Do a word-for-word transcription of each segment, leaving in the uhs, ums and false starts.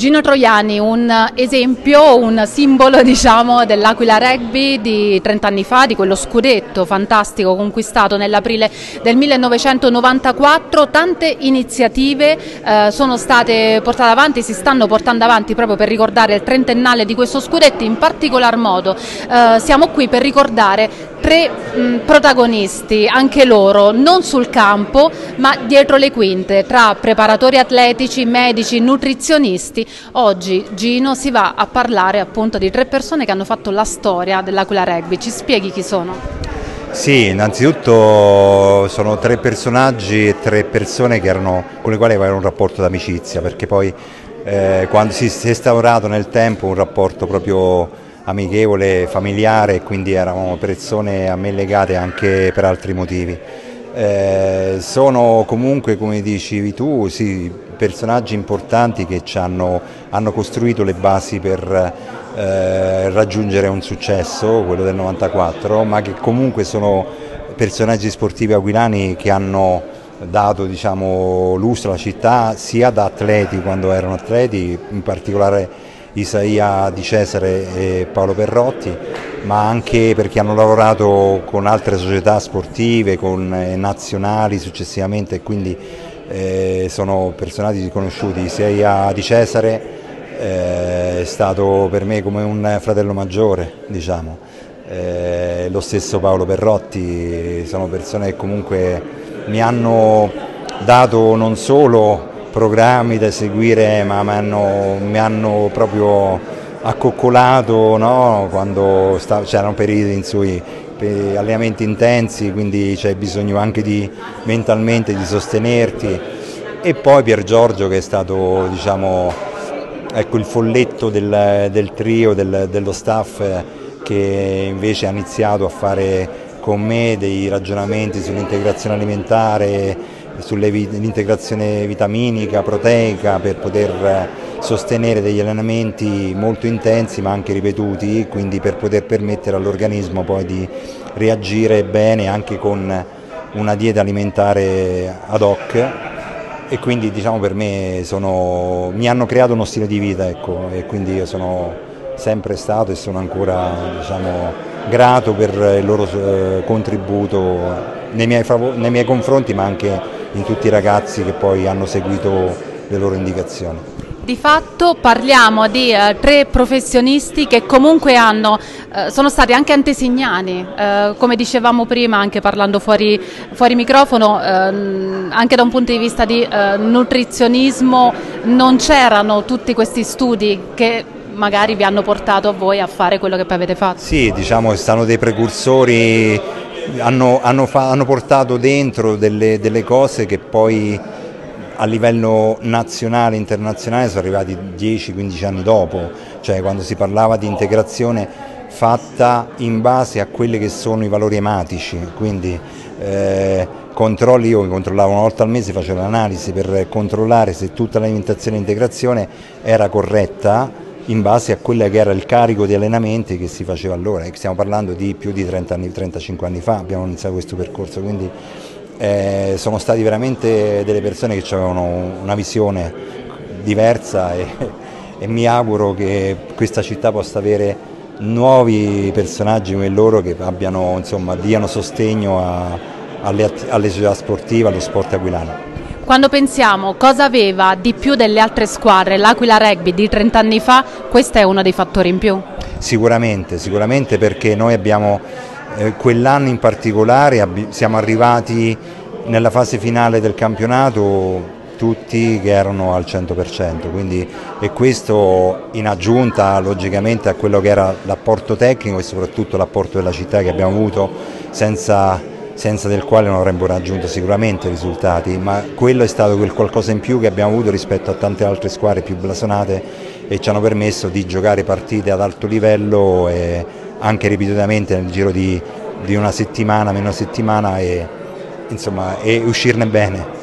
Gino Troiani, un esempio, un simbolo, diciamo, dell'Aquila Rugby di trent'anni fa, di quello scudetto fantastico conquistato nell'aprile del millenovecentonovantaquattro. Tante iniziative eh, sono state portate avanti, si stanno portando avanti proprio per ricordare il trentennale di questo scudetto. In particolar modo eh, siamo qui per ricordare tre mh, protagonisti, anche loro, non sul campo ma dietro le quinte, tra preparatori atletici, medici, nutrizionisti. Oggi Gino si va a parlare appunto di tre persone che hanno fatto la storia dell'Aquila Rugby. Ci spieghi chi sono? Sì, innanzitutto sono tre personaggi e tre persone che erano, con le quali avevano un rapporto d'amicizia, perché poi eh, quando si, si è instaurato nel tempo un rapporto proprio amichevole, familiare, e quindi eravamo persone a me legate anche per altri motivi. Eh, sono comunque, come dicevi tu, sì, personaggi importanti che ci hanno, hanno costruito le basi per eh, raggiungere un successo, quello del novantaquattro, ma che comunque sono personaggi sportivi aquilani che hanno dato, diciamo, lustro alla città sia da atleti quando erano atleti, in particolare Isaia Di Cesare e Paolo Perrotti, ma anche perché hanno lavorato con altre società sportive, con eh, nazionali successivamente, e quindi eh, sono personaggi conosciuti. Isaia Di Cesare eh, è stato per me come un fratello maggiore, diciamo. Eh, lo stesso Paolo Perrotti, sono persone che comunque mi hanno dato non solo programmi da seguire, ma mi hanno, mi hanno proprio accoccolato, no? Quando c'erano periodi in cui per allenamenti intensi, quindi c'è bisogno anche di mentalmente di sostenerti. E poi Pier Giorgio, che è stato, diciamo, ecco, il folletto del, del trio, del, dello staff, che invece ha iniziato a fare con me dei ragionamenti sull'integrazione alimentare, sull'integrazione vitaminica, proteica, per poter sostenere degli allenamenti molto intensi ma anche ripetuti, quindi per poter permettere all'organismo poi di reagire bene anche con una dieta alimentare ad hoc. E quindi, diciamo, per me sono, mi hanno creato uno stile di vita, ecco, e quindi io sono sempre stato e sono ancora, diciamo, grato per il loro eh, contributo nei miei, nei miei confronti, ma anche in tutti i ragazzi che poi hanno seguito le loro indicazioni. Di fatto parliamo di eh, tre professionisti che comunque hanno, eh, sono stati anche antesignani, eh, come dicevamo prima, anche parlando fuori, fuori microfono, eh, anche da un punto di vista di eh, nutrizionismo non c'erano tutti questi studi che magari vi hanno portato a voi a fare quello che poi avete fatto. Sì, diciamo, stanno dei precursori, hanno, hanno, fa, hanno portato dentro delle, delle cose che poi a livello nazionale e internazionale sono arrivati dieci quindici anni dopo, cioè quando si parlava di integrazione fatta in base a quelli che sono i valori ematici, quindi eh, controlli, io mi controllavo una volta al mese, facevo l'analisi per controllare se tutta l'alimentazione e integrazione era corretta in base a quello che era il carico di allenamenti che si faceva allora, e stiamo parlando di più di trenta anni, trentacinque anni fa abbiamo iniziato questo percorso, quindi eh, sono stati veramente delle persone che avevano una visione diversa, e, e mi auguro che questa città possa avere nuovi personaggi come loro che abbiano, insomma, diano sostegno a, alle, alle società sportive, allo sport aquilano. Quando pensiamo cosa aveva di più delle altre squadre l'Aquila Rugby di trent'anni fa, questo è uno dei fattori in più? Sicuramente, sicuramente, perché noi abbiamo, eh, quell'anno in particolare, siamo arrivati nella fase finale del campionato tutti che erano al cento per cento, quindi, e questo in aggiunta logicamente a quello che era l'apporto tecnico e soprattutto l'apporto della città che abbiamo avuto, senza... senza del quale non avremmo raggiunto sicuramente risultati, ma quello è stato quel qualcosa in più che abbiamo avuto rispetto a tante altre squadre più blasonate, e ci hanno permesso di giocare partite ad alto livello e anche ripetutamente nel giro di, di una settimana, meno una settimana, e, insomma, e uscirne bene.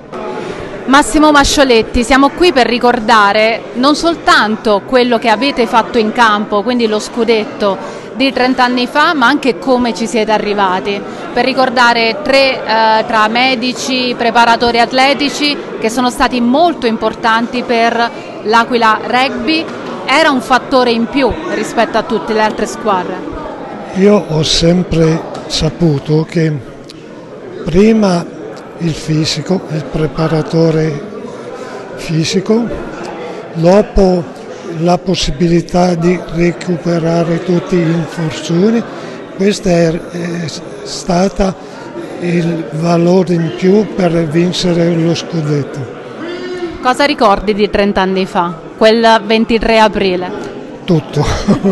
Massimo Mascioletti, siamo qui per ricordare non soltanto quello che avete fatto in campo, quindi lo scudetto di trent'anni fa, ma anche come ci siete arrivati, per ricordare tre eh, tra medici, preparatori atletici che sono stati molto importanti per l'Aquila Rugby era un fattore in più rispetto a tutte le altre squadre? Io ho sempre saputo che prima il fisico, il preparatore fisico, dopo la possibilità di recuperare tutti gli infortuni, questo è, è stata il valore in più per vincere lo scudetto. Cosa ricordi di trent'anni fa, quel ventitré aprile? Tutto,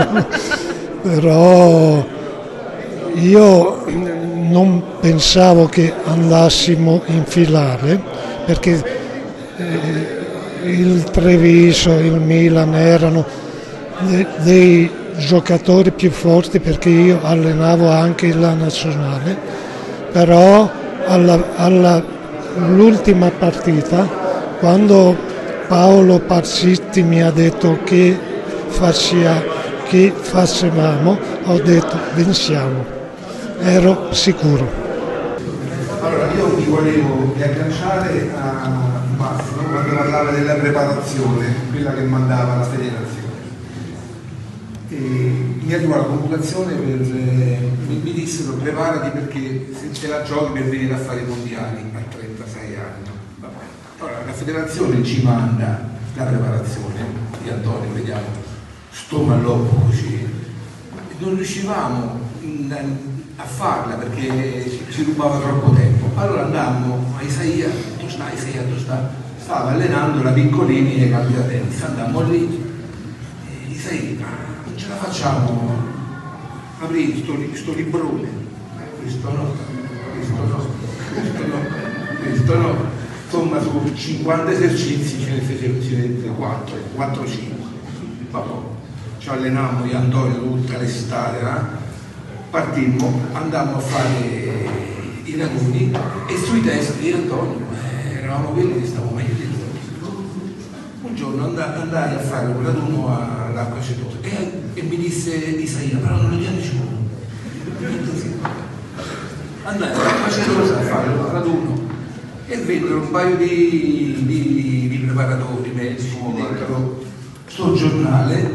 però io non pensavo che andassimo in finale, perché eh, il Treviso, il Milan erano de- dei giocatori più forti, perché io allenavo anche la nazionale, però alla, alla, l'ultima partita, quando Paolo Parzitti mi ha detto che, faccia, che facevamo, ho detto vinciamo, ero sicuro. Allora io mi volevo riagganciare a Massimo quando parlava della preparazione, quella che mandava la federazione. E mi arrivò la convocazione per, eh, mi, mi dissero preparati perché se te la giochi per venire a fare i mondiali a trentasei anni. Vabbè. Allora la federazione ci manda la preparazione di Antonio, vediamo, sto malloppo così, non riuscivamo a farla perché ci rubava troppo tempo. Allora andammo a Isaia, tu stai Isaia, tu stai, stava allenando la Piccolini e Cambiatenza, andammo lì, e Isaia, non ce la facciamo, aprì sto, sto librone, eh, questo no, questo no, questo no, questo no, insomma su cinquanta esercizi ce ne fece quattro, quattro cinque, vabbè, ci allenammo io Antonio tutta l'estate, eh? Partimmo, andammo a fare i raguni e sui test di Antonio eh, eravamo quelli che stavamo meglio di lui. Un giorno andai, andai a fare un raduno all'Acqua Cetosa e, e mi disse Isaia, però non mi andici più. Andai all'Acqua Cetosa a fare un raduno e vennero un paio di, di, di preparatori medici, mi dettero sto giornale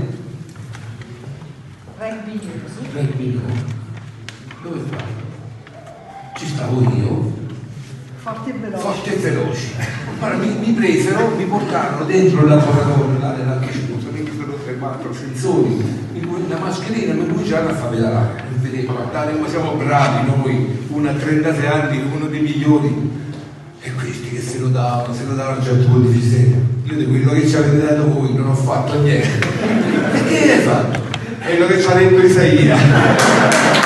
Rugby News. Rugby News. Dove fai? Ci stavo io, Forti e veloci. forti e veloci. Allora mi, mi presero, mi portarono dentro il laboratorio là dell'Acqua Cetosa, mi misero tre quattro sensori, la mascherina mi cominciarono a far pedalare. Mi vedevo, guardate come siamo bravi noi, uno a trentasei anni, uno dei migliori. E questi che se lo davano, se lo davano già due di fisera. Io di quello che ci avete dato voi non ho fatto niente. E che hai fatto? È quello che ci ha detto Isaia.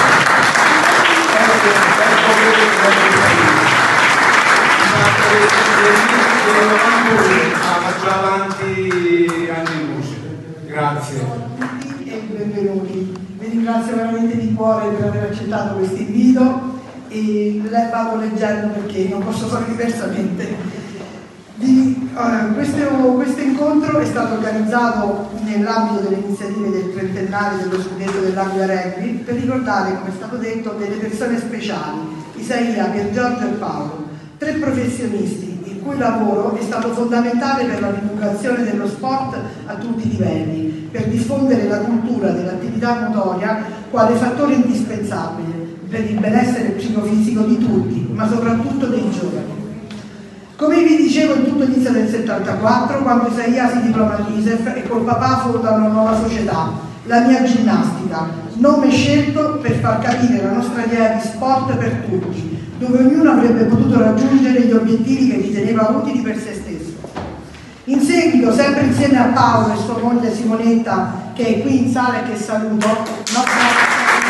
Ma già avanti anni luce. Grazie. E benvenuti. Vi ringrazio veramente di cuore per aver accettato questo invito e le vado leggendo perché non posso fare diversamente. Di, uh, questo, questo incontro è stato organizzato nell'ambito delle iniziative del trentennale dello scudetto dell'Aquila Rugby per ricordare, come è stato detto, delle persone speciali, Isaia, Pier Giorgio e Paolo, tre professionisti il cui lavoro è stato fondamentale per la divulgazione dello sport a tutti i livelli, per diffondere la cultura dell'attività motoria quale fattore indispensabile per il benessere psicofisico di tutti, ma soprattutto dei giovani. Come vi dicevo, il tutto inizia nel settantaquattro, quando Isaia si diploma all'I S E F e col papà fonda una nuova società, la Mia Ginnastica, nome scelto per far capire la nostra idea di sport per tutti, dove ognuno avrebbe potuto raggiungere gli obiettivi che riteneva utili per se stesso. In seguito, sempre insieme a Paolo e sua moglie Simonetta, che è qui in sala e che saluto, no,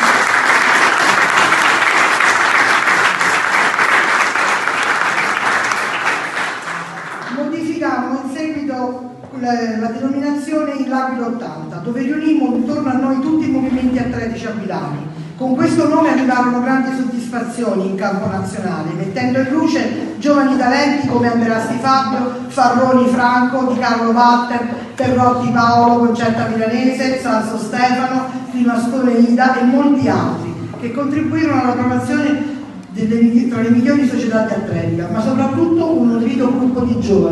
La, la denominazione in l'Aquila ottanta, dove riunimmo intorno a noi tutti i movimenti atletici aquilani. Con questo nome arrivarono grandi soddisfazioni in campo nazionale, mettendo in luce giovani talenti come Amberasti Fabio, Farroni Franco, Di Carlo Walter, Perrotti Paolo, Concetta Milanese, Salso Stefano, Rimastone Ida e molti altri, che contribuirono alla promozione delle, tra le migliori società di atletica, ma soprattutto un nutrito gruppo di giovani,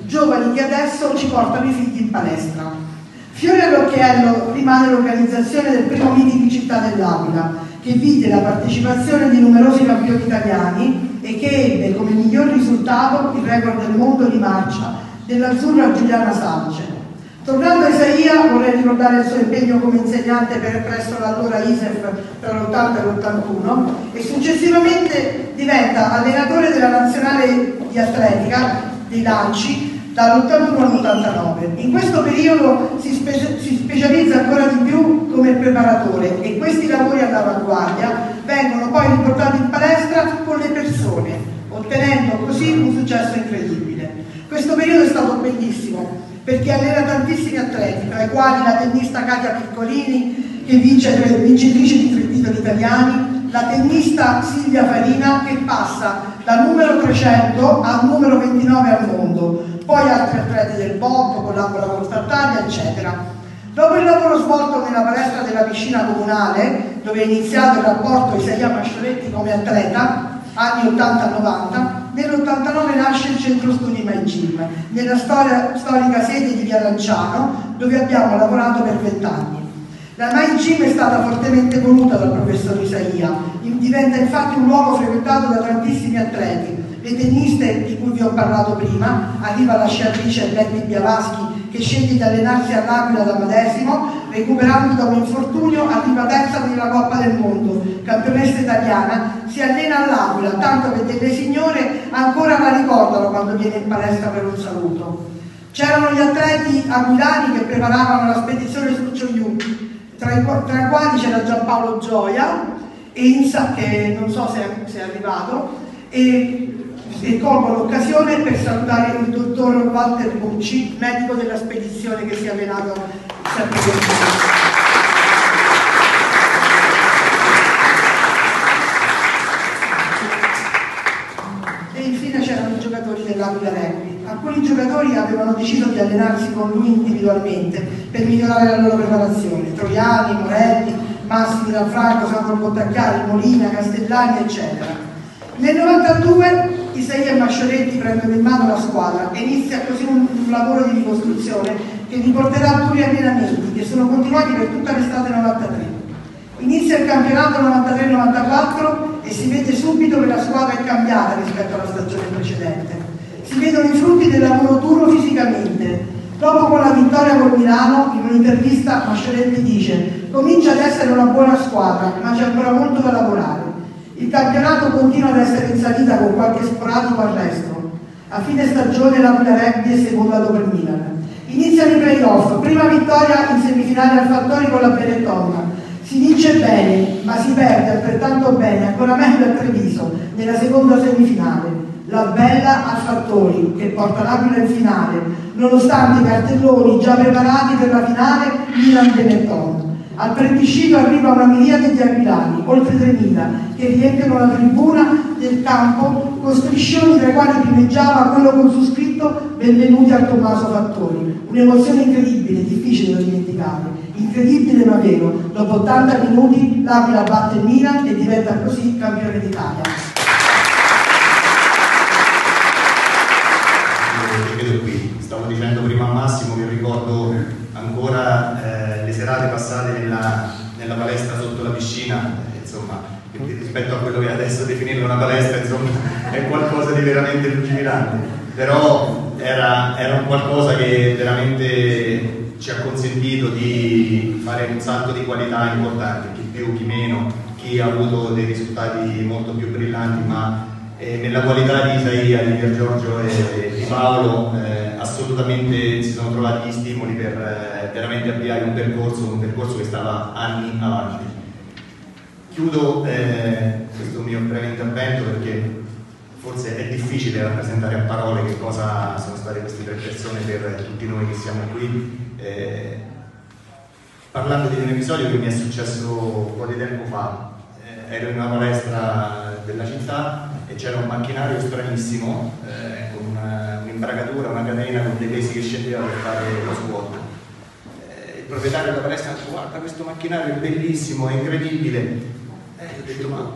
giovani che adesso ci portano i figli in palestra. Fiore all'occhiello rimane l'organizzazione del primo meeting di Città dell'Aquila, che vide la partecipazione di numerosi campioni italiani e che ebbe come miglior risultato il record del mondo di marcia dell'azzurra Giuliana Salce. Tornando a Isaia, vorrei ricordare il suo impegno come insegnante per presso l'allora I S E F tra l'ottanta e l'ottantuno e successivamente diventa allenatore della nazionale di atletica dei lanci dall'ottantuno all'ottantanove. In questo periodo si, spe si specializza ancora di più come preparatore e questi lavori all'avanguardia vengono poi riportati in palestra con le persone, ottenendo così un successo incredibile. Questo periodo è stato bellissimo perché allena tantissimi atleti, tra i quali la tennista Katia Piccolini, che vince, vincitrice di tre titoli italiani, la tennista Silvia Farina, che passa dal numero trecento al numero ventinove al mondo, poi altri atleti del bob, collabora con Tartaglia, eccetera. Dopo il lavoro svolto nella palestra della piscina comunale, dove è iniziato il rapporto Isaia Mascioretti come atleta, anni ottanta novanta, nell'ottantanove nasce il centro studi My Gym, nella storia, storica sede di Via Lanciano, dove abbiamo lavorato per vent'anni. La My Gym è stata fortemente voluta dal professor Isaia, diventa infatti un luogo frequentato da tantissimi atleti, le tenniste di cui vi ho parlato prima, arriva la sciatrice Betty Biavaschi che sceglie di allenarsi all'Aquila da medesimo, recuperando da un infortunio arriva terza nella Coppa del Mondo, campionessa italiana, si allena all'Aquila, tanto che delle signore ancora la ricordano quando viene in palestra per un saluto. C'erano gli atleti aquilani che preparavano la spedizione su Gioiù, tra i, tra i quali c'era Giampaolo Gioia, e Insa, che non so se è, se è arrivato, e e colgo l'occasione per salutare il dottor Walter Bucci, medico della spedizione che si è allenato sempre con me. E infine c'erano i giocatori dell'Aquila Rugby. Alcuni giocatori avevano deciso di allenarsi con lui individualmente per migliorare la loro preparazione: Troiani, Morelli, Massimo Lanfranco, Sandro Bottacchiari, Molina, Castellani, eccetera. Nel novantadue Isaia Mascioretti prendono in mano la squadra e inizia così un, un lavoro di ricostruzione che vi porterà a duri allenamenti che sono continuati per tutta l'estate novantatré. Inizia il campionato novantatré novantaquattro e si vede subito che la squadra è cambiata rispetto alla stagione precedente. Si vedono i frutti del lavoro duro fisicamente. Dopo con la vittoria col Milano, in un'intervista Mascioretti dice: comincia ad essere una buona squadra, ma c'è ancora molto da lavorare. Il campionato continua ad essere in salita con qualche sporadico arresto. A fine stagione l'Aquila Rugby è seconda dopo il Milan. Iniziano i playoff, prima vittoria in semifinale al Fattori con la Benetton. Si vince bene, ma si perde altrettanto bene, ancora meglio a Treviso, nella seconda semifinale. La bella al Fattori, che porta l'Aquila in finale, nonostante i cartelloni già preparati per la finale Milan-Benetton. Al plebiscito arriva una miriade di aquilani, oltre tremila, che riempiono la tribuna del campo con striscioni tra i quali primeggiava quello con su scritto "Benvenuti al Tommaso Fattori". Un'emozione incredibile, difficile da dimenticare. Incredibile ma vero, dopo ottanta minuti l'Aquila batte il Milan e diventa così campione d'Italia. Io vedo qui, stavo dicendo prima a Massimo che ricordo ancora eh, le serate passate nella, nella palestra sotto la piscina, eh, insomma, rispetto a quello che adesso definirlo una palestra, insomma, è qualcosa di veramente lungimirante, però era, era un qualcosa che veramente ci ha consentito di fare un salto di qualità importante, chi più, chi meno, chi ha avuto dei risultati molto più brillanti, ma eh, nella qualità di Isaia, di Pier Giorgio e di Paolo eh, assolutamente si sono trovati gli stimoli per eh, veramente avviare un percorso, un percorso che stava anni avanti. Chiudo eh, questo mio breve intervento perché forse è difficile rappresentare a parole che cosa sono state queste tre persone per tutti noi che siamo qui. Eh, parlando di un episodio che mi è successo un po' di tempo fa, eh, ero in una palestra della città e c'era un macchinario stranissimo eh, con una, un'imbragatura, una catena con dei pesi che scendeva per fare lo squat. Eh, il proprietario della palestra ha detto: guarda, questo macchinario è bellissimo, è incredibile. E eh, ho detto: ma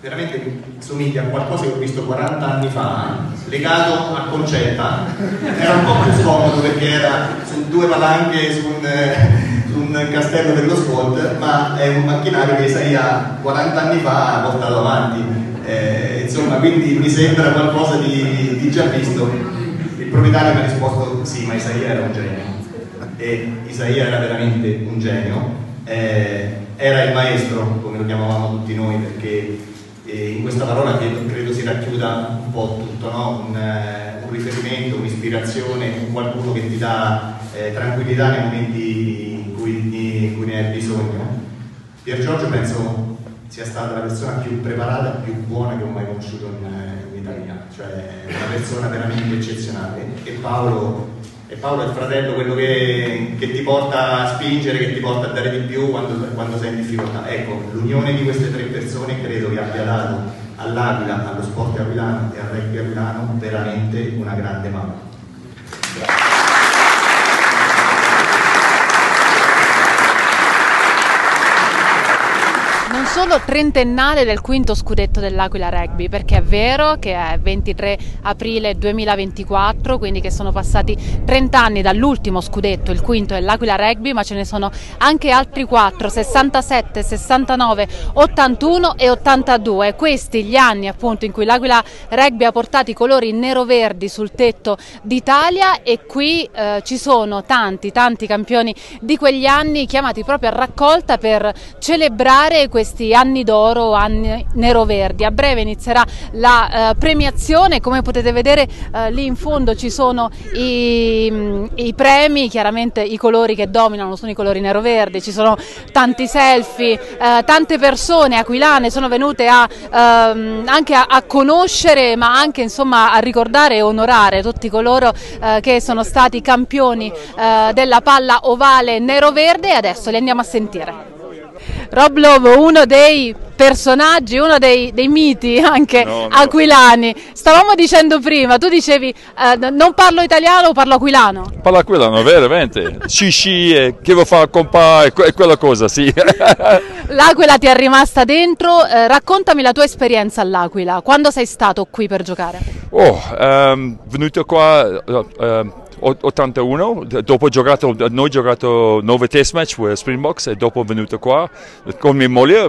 veramente somiglia a qualcosa che ho visto quaranta anni fa, legato a Concetta. Era un po' più scomodo perché era su due palanche su un, su un castello dello squat, ma è un macchinario che Isaia quaranta anni fa ha portato avanti. Eh, insomma, quindi mi sembra qualcosa di, di già visto. Il proprietario mi ha risposto sì, ma Isaia era un genio. E Isaia era veramente un genio. Eh, era il maestro, come lo chiamavamo tutti noi, perché eh, in questa parola credo, credo si racchiuda un po' tutto, no? un, eh, un riferimento, un'ispirazione, un qualcuno che ti dà eh, tranquillità nei momenti in cui, in cui ne hai bisogno. Pier Giorgio penso sia stata la persona più preparata e più buona che ho mai conosciuto in, in Italia, cioè una persona veramente eccezionale. E Paolo E Paolo è il fratello, quello che, che ti porta a spingere, che ti porta a dare di più quando, quando sei in difficoltà. Ecco, l'unione di queste tre persone credo che abbia dato all'Aquila, allo sport aquilano e al rugby aquilano veramente una grande mano. Non solo trentennale del quinto scudetto dell'Aquila Rugby, perché è vero che è ventitré aprile duemilaventiquattro, quindi che sono passati trenta anni dall'ultimo scudetto, il quinto dell'Aquila Rugby, ma ce ne sono anche altri quattro, sessantasette, sessantanove, ottantuno e ottantadue. Questi gli anni appunto in cui l'Aquila Rugby ha portato i colori nero-verdi sul tetto d'Italia, e qui eh, ci sono tanti, tanti campioni di quegli anni chiamati proprio a raccolta per celebrare questi questi anni d'oro, anni nero-verdi. A breve inizierà la eh, premiazione, come potete vedere eh, lì in fondo ci sono i, i premi, chiaramente i colori che dominano sono i colori nero-verdi, ci sono tanti selfie, eh, tante persone aquilane sono venute a, ehm, anche a, a conoscere, ma anche insomma a ricordare e onorare tutti coloro eh, che sono stati campioni eh, della palla ovale nero-verde, e adesso li andiamo a sentire. Rob Lobo, uno dei personaggi, uno dei, dei miti anche no, no. aquilani. Stavamo dicendo prima, tu dicevi eh, non parlo italiano, parlo aquilano. Parlo aquilano, veramente. Shishi, eh, che vuoi fare compà, è quella cosa, sì. L'Aquila ti è rimasta dentro, eh, raccontami la tua esperienza all'Aquila, quando sei stato qui per giocare? Oh, um, venuto qua... Uh, uh, ottantuno, dopo ho giocato, noi ho giocato nove test match per Springboks e dopo venuto qua con mia moglie,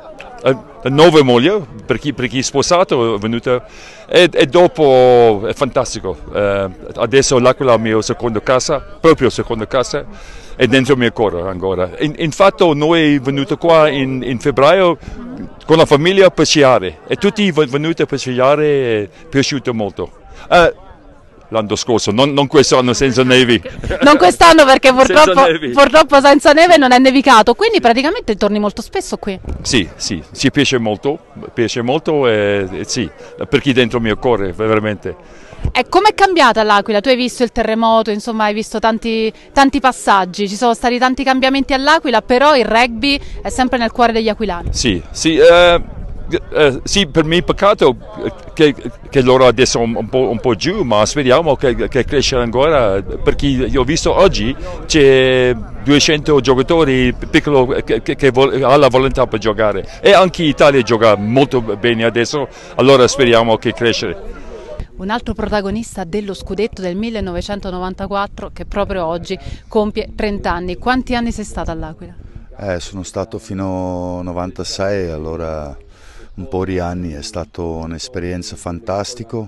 nove moglie, per chi, per chi è sposato è venuto, e, e dopo è fantastico. Eh, adesso l'Aquila è la mia seconda casa, proprio seconda casa, è dentro il mio cuore ancora. In, infatti noi siamo venuti qua in, in febbraio con la famiglia per sciare e tutti venuti per sciare, è piaciuto molto. Eh, L'anno scorso, non, non quest'anno senza nevi. Non quest'anno perché purtroppo senza, purtroppo senza neve non è nevicato, quindi praticamente torni molto spesso qui. Sì, sì, ci piace molto, piace molto e, e sì, per chi dentro il mio cuore, veramente. E com'è cambiata l'Aquila? Tu hai visto il terremoto, insomma hai visto tanti, tanti passaggi, ci sono stati tanti cambiamenti all'Aquila, però il rugby è sempre nel cuore degli aquilani. Sì, sì. Eh... Uh, sì, per me è peccato che, che loro adesso un, un, po', un po' giù, ma speriamo che, che cresce ancora, perché io ho visto oggi c'è duecento giocatori piccoli che, che, che hanno la volontà per giocare, e anche l'Italia gioca molto bene adesso, allora speriamo che cresce. Un altro protagonista dello scudetto del millenovecentonovantaquattro che proprio oggi compie trenta anni. Quanti anni sei stato all'Aquila? Eh, sono stato fino a novantasei, allora un po' di anni, è stata un'esperienza fantastica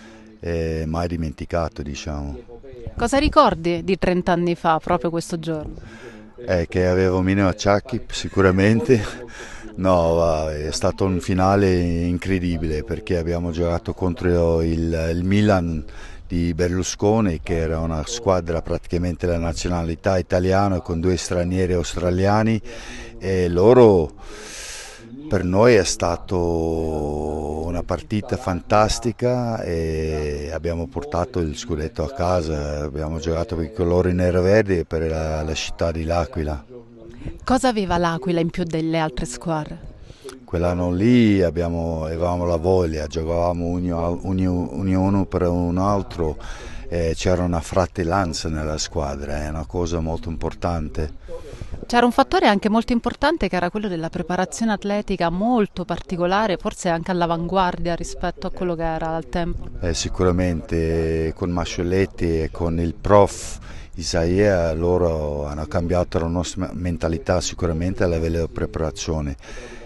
e mai dimenticato, diciamo. Cosa ricordi di trenta anni fa, proprio questo giorno? Eh, che avevo meno acciacchi sicuramente, no, va, è stato un finale incredibile perché abbiamo giocato contro il, il Milan di Berlusconi, che era una squadra praticamente della nazionalità italiana con due stranieri australiani, e loro... Per noi è stata una partita fantastica e abbiamo portato il scudetto a casa, abbiamo giocato per i colori nero-verdi e per la, la città di l'Aquila. Cosa aveva l'Aquila in più delle altre squadre? Quell'anno lì abbiamo, avevamo la voglia, giocavamo ognuno per un altro, c'era una fratellanza nella squadra, è una cosa molto importante. C'era un fattore anche molto importante che era quello della preparazione atletica molto particolare, forse anche all'avanguardia rispetto a quello che era al tempo. Eh, sicuramente con Mascioletti e con il prof Isaia loro hanno cambiato la nostra mentalità sicuramente a livello di preparazione.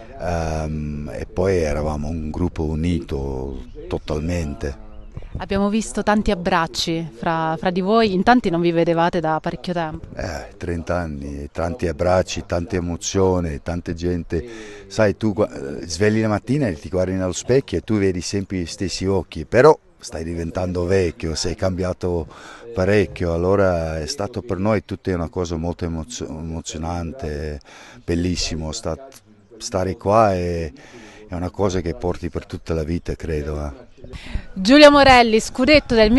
Um, e poi eravamo un gruppo unito totalmente. Abbiamo visto tanti abbracci fra, fra di voi, in tanti non vi vedevate da parecchio tempo. Eh, trenta anni, tanti abbracci, tante emozioni, tanta gente. Sai, tu svegli la mattina e ti guardi nello specchio e tu vedi sempre gli stessi occhi, però stai diventando vecchio, sei cambiato parecchio, allora è stato per noi tutta una cosa molto emozio- emozionante, bellissimo, stat- stare qua è, è una cosa che porti per tutta la vita, credo. Eh. Giulio Morelli, scudetto del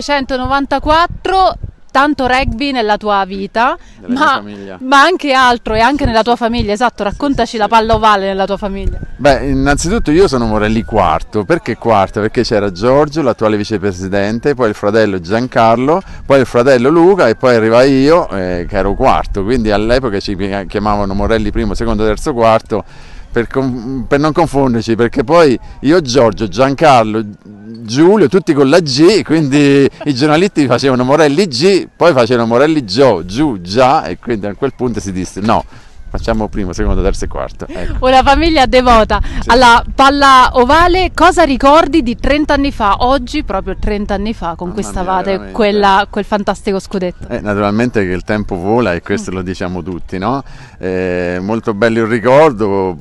millenovecentonovantaquattro, tanto rugby nella tua vita, ma, ma anche altro e anche nella tua famiglia, esatto, raccontaci la palla ovale nella tua famiglia. Beh, innanzitutto io sono Morelli quarto, perché quarto? Perché c'era Giorgio, l'attuale vicepresidente, poi il fratello Giancarlo, poi il fratello Luca e poi arriva io eh, che ero quarto, quindi all'epoca ci chiamavano Morelli primo, secondo, terzo, quarto. Per, per non confonderci, perché poi io, Giorgio, Giancarlo, Giulio, tutti con la G, quindi i giornalisti facevano Morelli G, poi facevano Morelli Gio, Giù, Già, e quindi a quel punto si disse no, facciamo primo, secondo, terzo e quarto. Ecco. Una famiglia devota. Sì. Alla palla ovale, cosa ricordi di trenta anni fa, oggi proprio trenta anni fa conquistavate mia, quella, quel fantastico scudetto? Eh, naturalmente che il tempo vola e questo mm. lo diciamo tutti, no? Eh, molto bello il ricordo.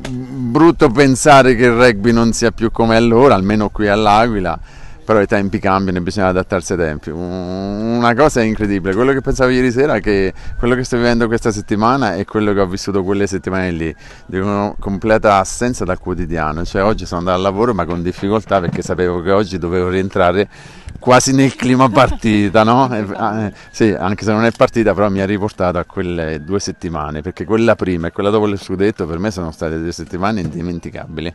Brutto pensare che il rugby non sia più come allora, almeno qui all'Aquila, però i tempi cambiano e bisogna adattarsi ai tempi. Una cosa incredibile, quello che pensavo ieri sera è che quello che sto vivendo questa settimana è quello che ho vissuto quelle settimane lì, di una completa assenza dal quotidiano, cioè oggi sono andato al lavoro ma con difficoltà perché sapevo che oggi dovevo rientrare quasi nel clima partita, no? Eh, sì, anche se non è partita, però mi ha riportato a quelle due settimane, perché quella prima e quella dopo lo scudetto per me sono state due settimane indimenticabili.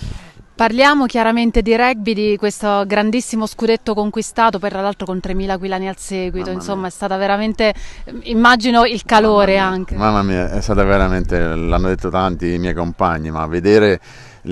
Parliamo chiaramente di rugby, di questo grandissimo scudetto conquistato, poi tra l'altro con tremila aquilani al seguito, Mamma insomma mia. È stata veramente, immagino il calore Mamma anche. Mamma mia, è stata veramente, l'hanno detto tanti i miei compagni, ma vedere...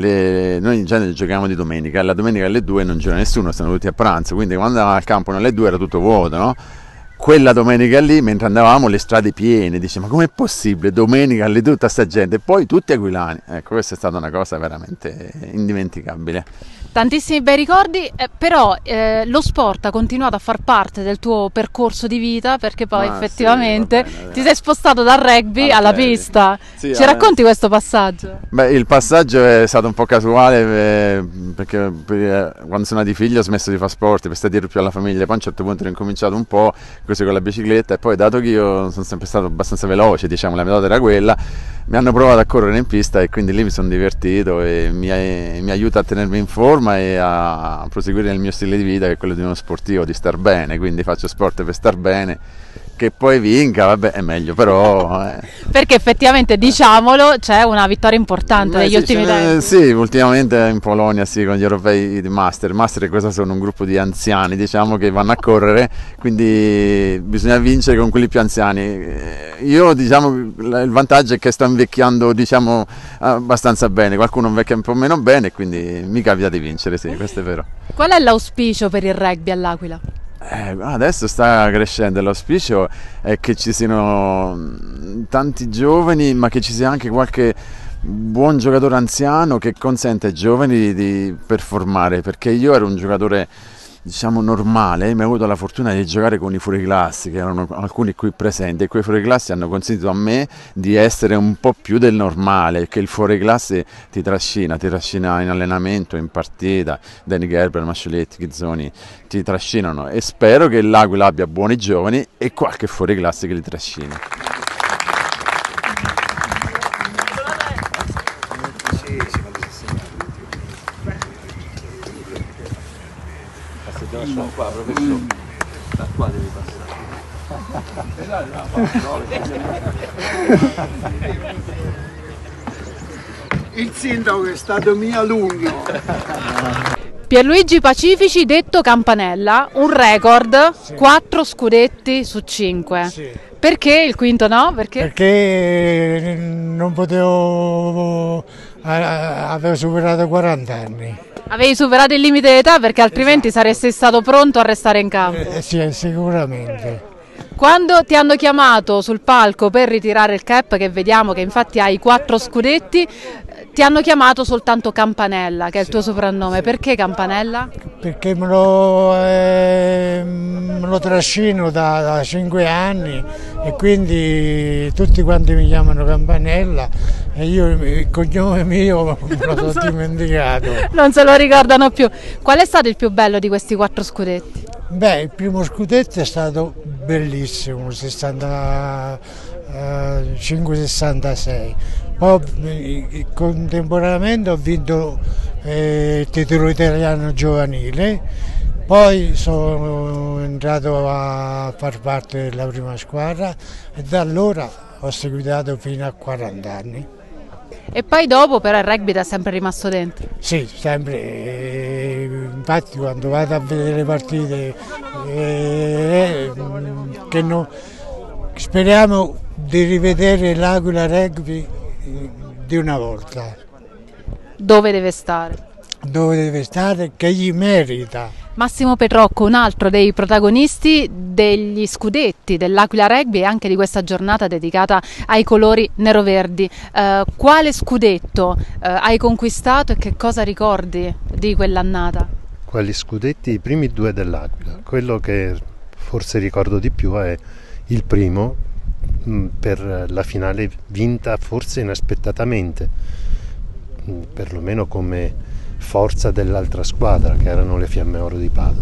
Le, noi in genere giochiamo di domenica, la domenica alle due non gioca nessuno, stanno tutti a pranzo, quindi quando andavamo al campo alle due era tutto vuoto, no? Quella domenica lì, mentre andavamo, le strade piene, dice ma com'è possibile domenica alle due tutta sta gente e poi tutti aquilani, ecco, questa è stata una cosa veramente indimenticabile. Tantissimi bei ricordi, eh, però eh, lo sport ha continuato a far parte del tuo percorso di vita, perché poi ah, effettivamente sì, bene, ti sei spostato dal rugby alla pista. Sì, Ci racconti questo passaggio? Beh, il passaggio è stato un po' casuale eh, perché eh, quando sono nato i figli ho smesso di fare sport per stare dietro più alla famiglia, poi a un certo punto ho incominciato un po' così con la bicicletta e poi dato che io sono sempre stato abbastanza veloce, diciamo la metodo era quella, mi hanno provato a correre in pista e quindi lì mi sono divertito e mi, mi aiuta a tenermi in forma e a proseguire il mio stile di vita, che è quello di uno sportivo, di star bene, quindi faccio sport per star bene, che poi vinca, vabbè, è meglio, però... Eh. Perché effettivamente, diciamolo, c'è una vittoria importante Beh, negli sì, ultimi tempi. Sì, ultimamente in Polonia, sì, con gli europei di Master. Master cosa sono? Un gruppo di anziani, diciamo, che vanno a correre, quindi bisogna vincere con quelli più anziani. Io, diciamo, il vantaggio è che sto invecchiando, diciamo, abbastanza bene, qualcuno invecchia un po' meno bene, quindi mi capita di vincere, sì, questo è vero. Qual è l'auspicio per il rugby all'Aquila? Eh, adesso sta crescendo, l'auspicio è che ci siano tanti giovani, ma che ci sia anche qualche buon giocatore anziano che consente ai giovani di, di performare, perché io ero un giocatore, diciamo, normale, mi ho avuto la fortuna di giocare con i fuoriclassi, che erano alcuni qui presenti, e quei fuoriclassi hanno consentito a me di essere un po' più del normale, che il fuoriclasse ti trascina, ti trascina in allenamento, in partita, Danny Gerber, Mascioletti, Ghizzoni, ti trascinano, e spero che l'Aquila abbia buoni giovani e qualche fuoriclasse che li trascini. No, qua, professore. Da qua devi passare. Il sindaco è stato mio alunno. Pierluigi Pacifici, detto Campanella, un record, sì. quattro scudetti su cinque. Sì. Perché il quinto no? Perché? Perché non potevo, avevo superato quaranta anni. Avevi superato il limite d'età perché altrimenti esatto. saresti stato pronto a restare in campo. Eh, sì, sicuramente. Quando ti hanno chiamato sul palco per ritirare il cap, che vediamo che infatti hai quattro scudetti, ti hanno chiamato soltanto Campanella, che è il sì, tuo soprannome. Sì. Perché Campanella? Perché me lo, eh, me lo trascino da, da cinque anni e quindi tutti quanti mi chiamano Campanella e io il cognome mio me lo sono dimenticato. Non se lo ricordano più. Qual è stato il più bello di questi quattro scudetti? Beh, il primo scudetto è stato bellissimo, sessantacinque sessantasei. Poi contemporaneamente ho vinto eh, il titolo italiano giovanile, poi sono entrato a far parte della prima squadra e da allora ho seguitato fino a quaranta anni. E poi dopo però il rugby ti è sempre rimasto dentro? Sì, sempre, eh, infatti quando vado a vedere le partite eh, che no, speriamo di rivedere l'Aquila Rugby di una volta. Dove deve stare? Dove deve stare, che gli merita. Massimo Petrocco, un altro dei protagonisti degli scudetti dell'Aquila Rugby e anche di questa giornata dedicata ai colori nero-verdi. Eh, quale scudetto eh, hai conquistato e che cosa ricordi di quell'annata? Quali scudetti? I primi due dell'Aquila. Quello che forse ricordo di più è il primo mh, per la finale vinta forse inaspettatamente, mh, perlomeno come forza dell'altra squadra che erano le Fiamme Oro di Padova,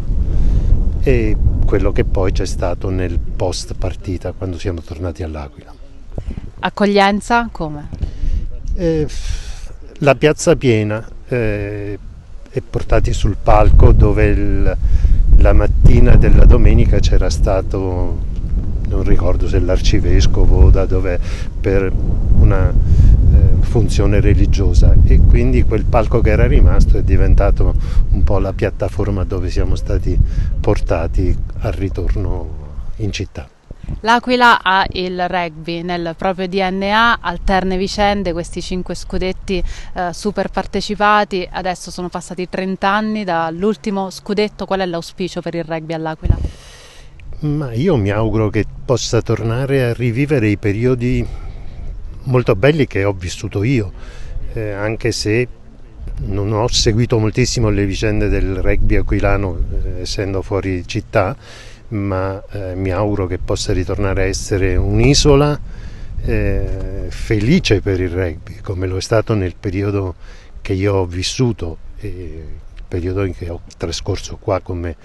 e quello che poi c'è stato nel post partita quando siamo tornati all'Aquila. Accoglienza come? Eh, la piazza piena eh, e portati sul palco dove il, la mattina della domenica c'era stato, non ricordo se l'arcivescovo o da dove, per una funzione religiosa, e quindi quel palco che era rimasto è diventato un po' la piattaforma dove siamo stati portati al ritorno in città. L'Aquila ha il rugby nel proprio D N A, alterne vicende, questi cinque scudetti eh, super partecipati, adesso sono passati trenta anni dall'ultimo scudetto. Qual è l'auspicio per il rugby all'Aquila? Ma io mi auguro che possa tornare a rivivere i periodi molto belli che ho vissuto io, eh, anche se non ho seguito moltissimo le vicende del rugby aquilano eh, essendo fuori città, ma eh, mi auguro che possa ritornare a essere un'isola eh, felice per il rugby, come lo è stato nel periodo che io ho vissuto, eh, il periodo in che ho trascorso qua come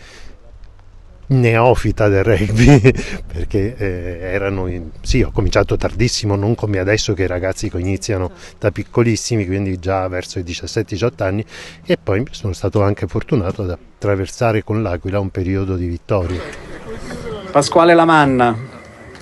neofita del rugby, perché eh, erano in, sì, ho cominciato tardissimo, non come adesso che i ragazzi iniziano da piccolissimi, quindi già verso i diciassette diciotto anni, e poi sono stato anche fortunato ad attraversare con l'Aquila un periodo di vittoria. Pasquale Lamanna.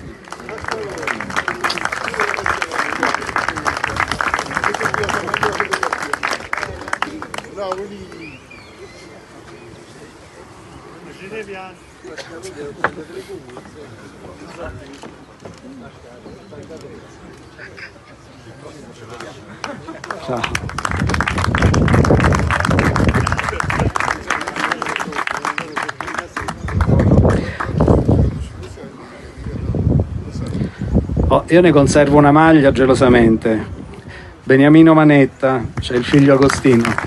Ciao. Oh, io ne conservo una maglia gelosamente. Beniamino Manetta, c'è il figlio Agostino.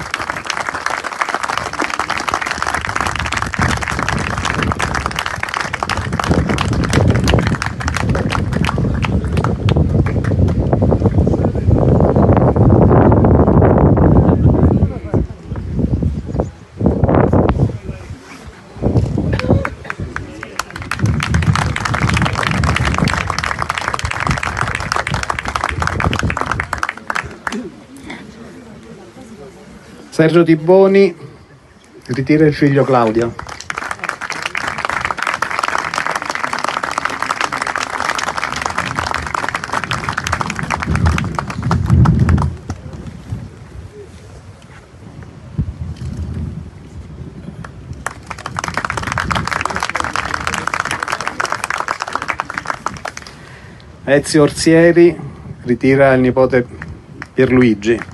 Sergio Tiboni ritira il figlio Claudio. Ezio Orsieri ritira il nipote Pierluigi.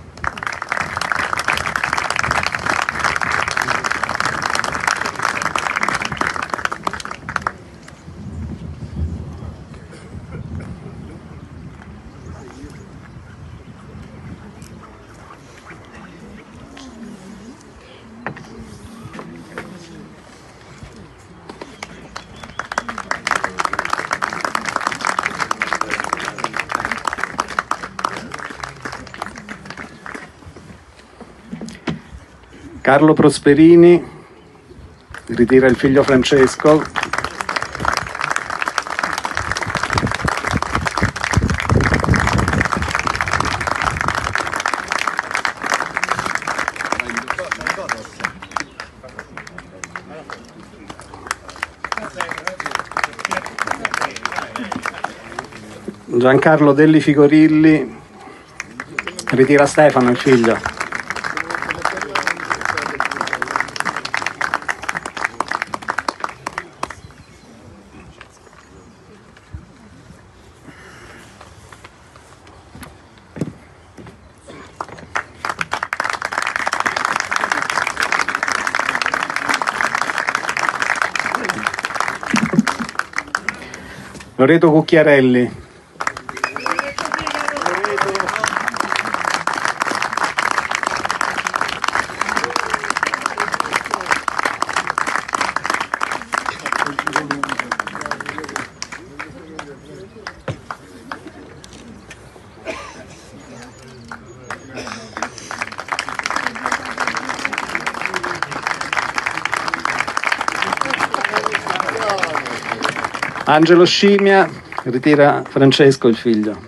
Carlo Prosperini ritira il figlio Francesco. Giancarlo Delli Figorilli ritira Stefano, il figlio. Loreto Cucchiarelli. Angelo Scimia ritira Francesco, il figlio.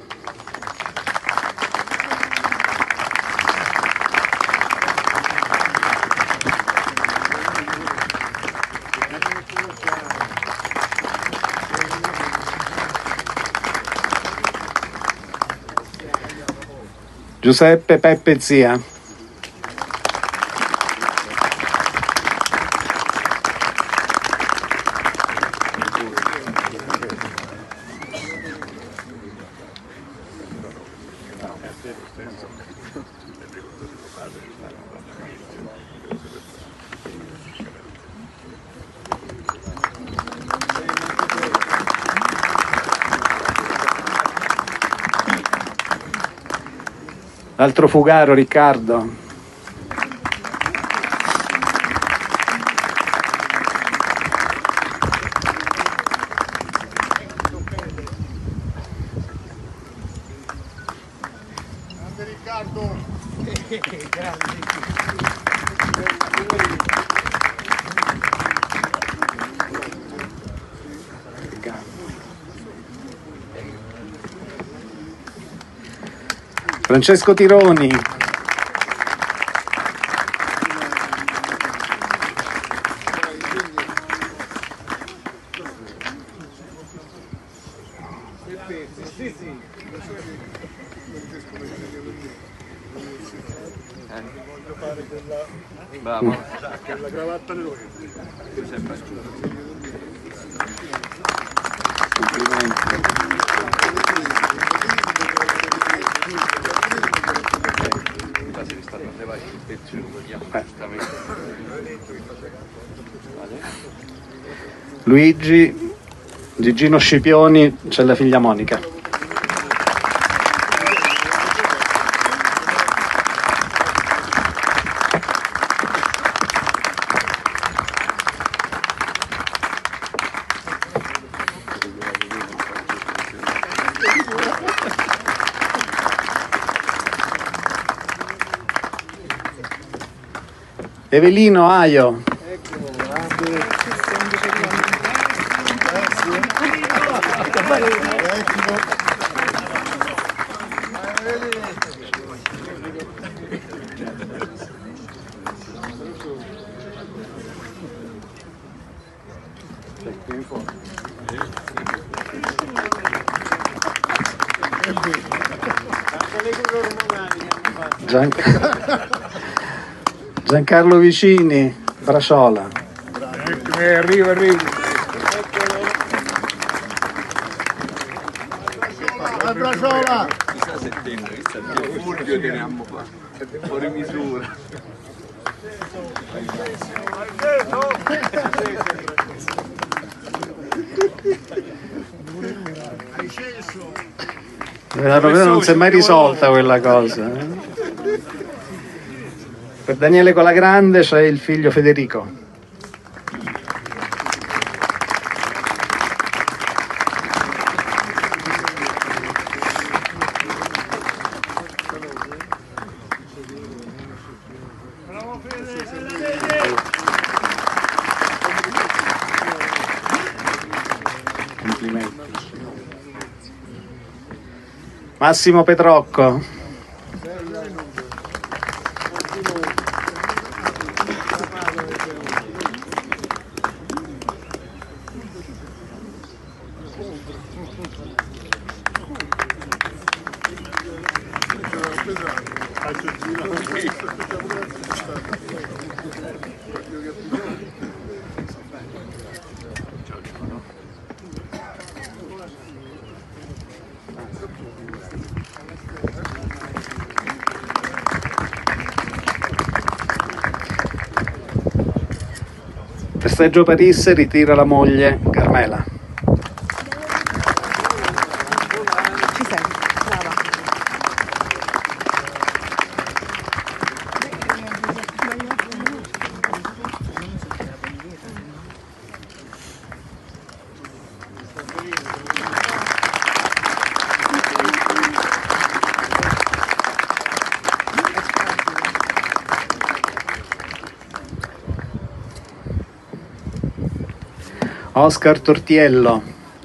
Giuseppe Peppe Zia. L'altro Fugaro, Riccardo. Francesco Tironi. Bravo. La cravatta di lui. Luigi, Gigino Scipioni, c'è la figlia Monica. Evelino Aio. Gian... Giancarlo Vicini, Braciola. Arriva, arriva. una sola! Chissà settembre, chissà il Fulvio teniamo qua, fuori misura. Davvero non si è mai risolta quella cosa. Eh? Per Daniele Colagrande c'è il figlio Federico. Complimenti. Massimo Petrocco. Per Sergio Parisse ritira la moglie Carmela. Ci sei, brava. Oscar Tortiello.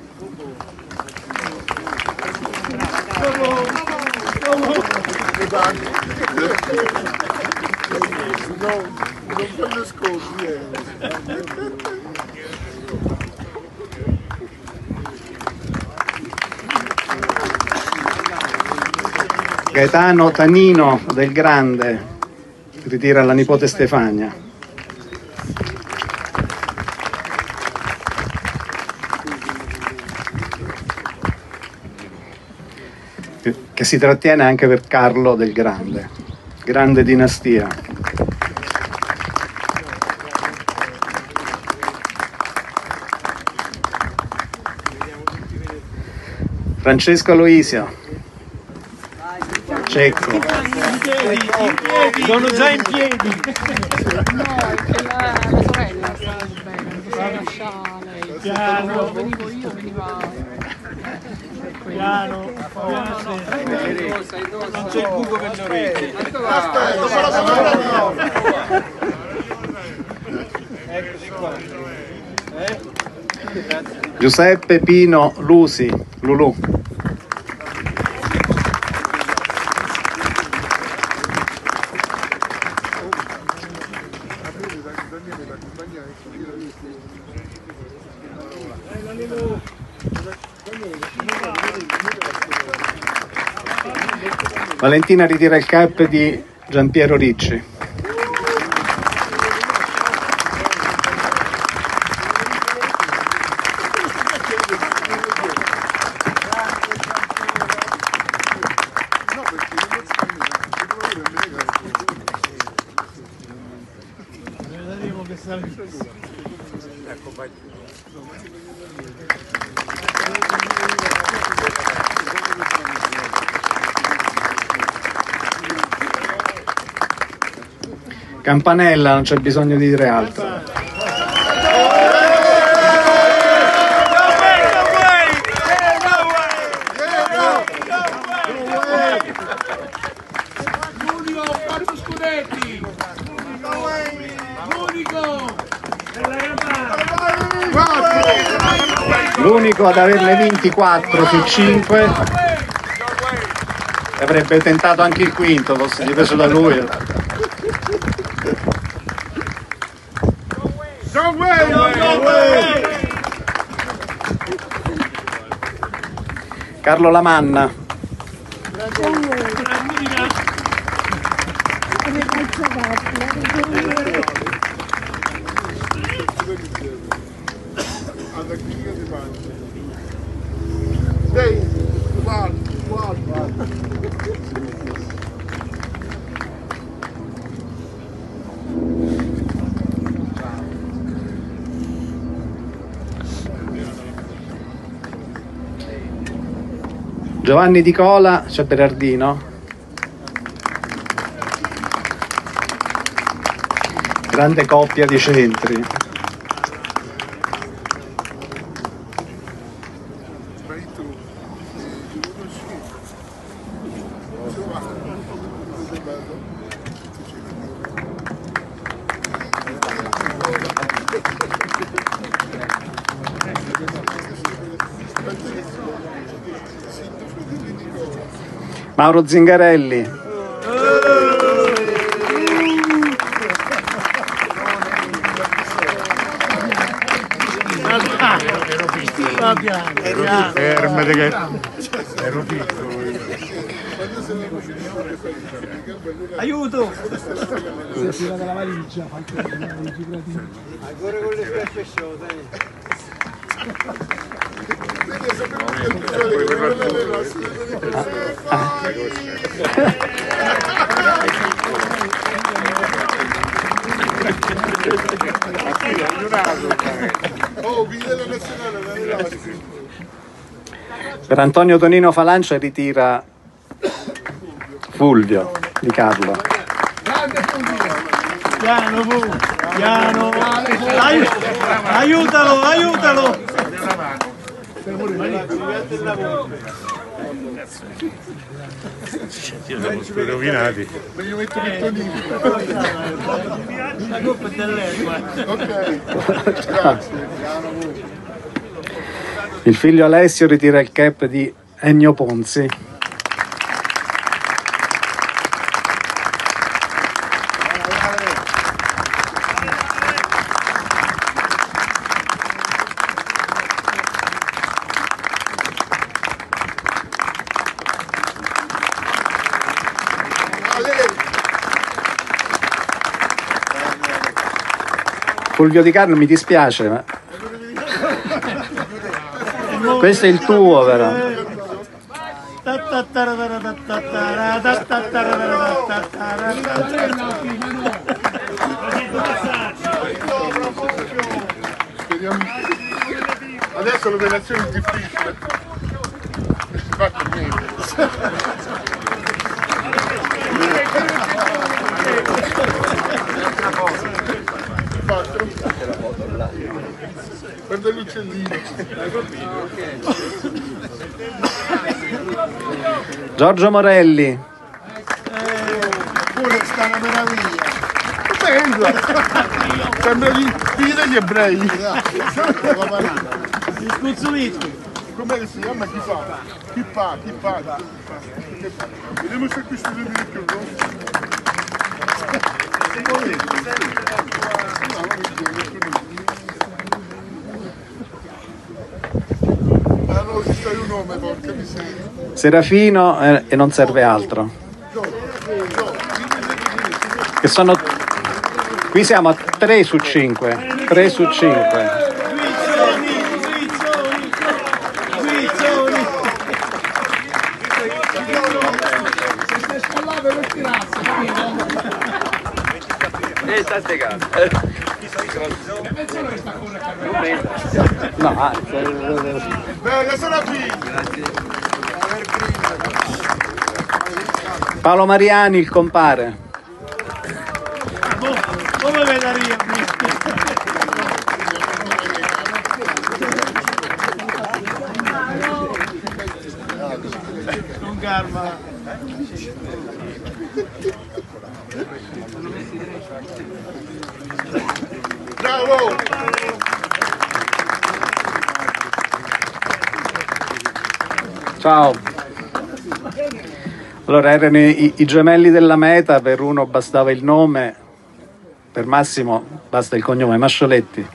Gaetano Tanino del Grande ritira la nipote Stefania. Che si trattiene anche per Carlo del Grande, grande dinastia. Francesco Aloisio, Cecco. In piedi, in piedi, sono già in piedi. No, è che la, la sorella sta bene, non possiamo lasciare lei. Piano. Venivo io, veniva... Piano, piano, non c'è il buco per le orecchie. Eccoci qua. Eh? Giuseppe Pino Lusi, Lulù. Valentina ritira il cap di Giampiero Ricci. Campanella, non c'è bisogno di dire altro. L'unico ha quattro scudetti. L'unico. L'unico ad averne vinti quattro su cinque. Avrebbe tentato anche il quinto, fosse dipeso da lui. Carlo Lamanna. Dei, guarda, guarda. Giovanni Di Cola, c'è Berardino. Grande coppia di centri. Mauro Zingarelli. Fermate che ero piccolo. Aiuto! Si è tirata la valigia, fa anche la valigia. Ancora con le scarpe show, Per Antonio Tonino Falancia ritira Fulvio Di Carlo. Piano, Fulvio, piano. Ai- aiutalo, aiutalo. Siamo tutti rovinati. Io metto il tonino. La colpa è dell'erba. Ok, grazie. Il figlio Alessio ritira il cap di Ennio Ponzi. Fulvio Di Carlo, mi dispiace, ma questo è il tuo, però. Adesso l'operazione è difficile. Non si fa per niente. Guarda l'uccellino. Giorgio Morelli. Pure sta una meraviglia. Pensa. Sembra di figli degli ebrei. Gli scuzzoliti. Come si chiama? Chi fa? Chi fa? Chi fa? Vediamo se questo è il mio. Serafino eh, e non serve altro. Che sono. Qui siamo a tre su cinque. tre su cinque. E sta spiegando. No, anzi. Bella, sono qui. Paolo Mariani, il compare. Come vedaria? Non garma. Bravo! Ciao. Allora, erano i, i gemelli della meta, per uno bastava il nome, per Massimo basta il cognome, Mascioletti.